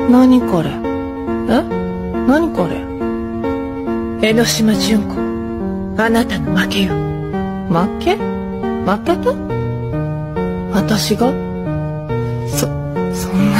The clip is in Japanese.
何これ？何これ？江ノ島純子、あなたの負けよ。負け？負けた？私が？そんな。